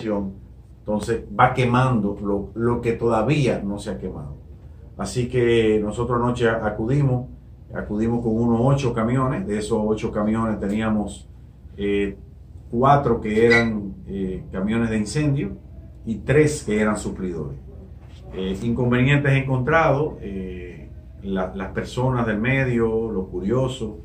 presión, entonces va quemando lo que todavía no se ha quemado. Así que nosotros anoche acudimos con unos 8 camiones. De esos 8 camiones teníamos 4 que eran camiones de incendio y 3 que eran suplidores. Inconvenientes encontrados, las personas del medio, los curiosos,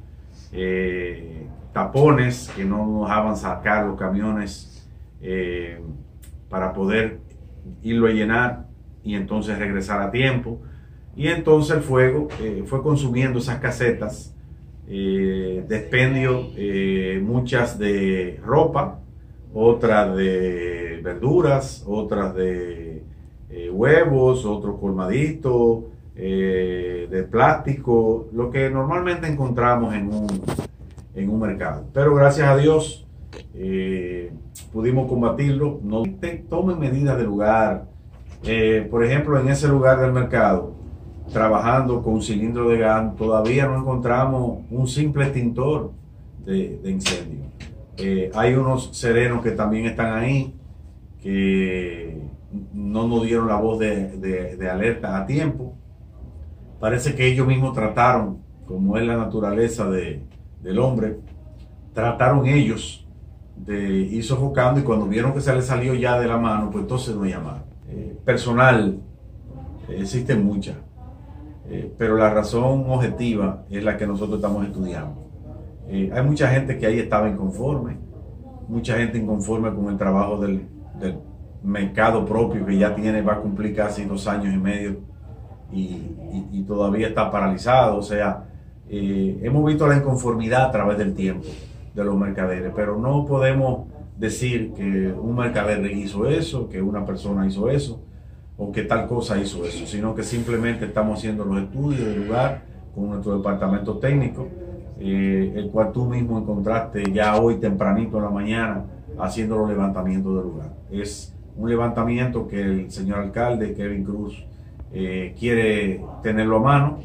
tapones que no nos dejaban sacar los camiones para poder irlo a llenar y entonces regresar a tiempo. Y entonces el fuego fue consumiendo esas casetas, despendio, muchas de ropa, otras de verduras, otras de huevos, otros colmaditos, de plástico, lo que normalmente encontramos en un mercado. Pero gracias a Dios pudimos combatirlo. No tomen medidas de lugar. Por ejemplo, en ese lugar del mercado, trabajando con cilindro de gas, todavía no encontramos un simple extintor de incendio. Hay unos serenos que también están ahí, que no nos dieron la voz de alerta a tiempo. Parece que ellos mismos trataron, como es la naturaleza del hombre, trataron ellos de ir sofocando, y cuando vieron que se les salió ya de la mano, pues entonces nos llamaron. Personal, existen muchas. Pero la razón objetiva es la que nosotros estamos estudiando. Hay mucha gente que ahí estaba inconforme, mucha gente inconforme con el trabajo del mercado propio, que ya va a cumplir casi 2 años y medio y todavía está paralizado. O sea, hemos visto la inconformidad a través del tiempo de los mercaderes, pero no podemos decir que un mercader hizo eso, que una persona hizo eso, o que tal cosa hizo eso, sino que simplemente estamos haciendo los estudios del lugar con nuestro departamento técnico, el cual tú mismo encontraste ya hoy tempranito en la mañana haciendo los levantamientos del lugar. Es un levantamiento que el señor alcalde, Kevin Cruz, quiere tenerlo a mano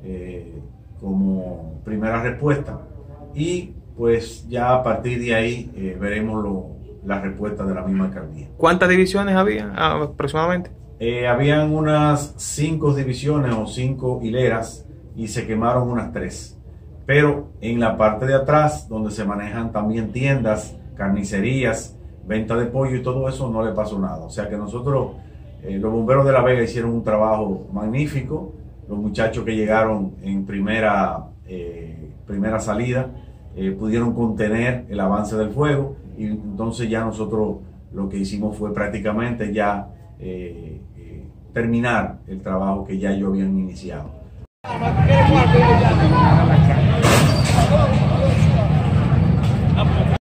como primera respuesta, y pues ya a partir de ahí veremos la respuesta de la misma alcaldía. ¿Cuántas divisiones había aproximadamente? Habían unas 5 divisiones o 5 hileras y se quemaron unas 3. Pero en la parte de atrás, donde se manejan también tiendas, carnicerías, venta de pollo y todo eso, no le pasó nada. O sea que nosotros, los bomberos de La Vega, hicieron un trabajo magnífico. Los muchachos que llegaron en primera salida pudieron contener el avance del fuego, y entonces ya nosotros lo que hicimos fue prácticamente ya terminar el trabajo que ya ellos habían iniciado.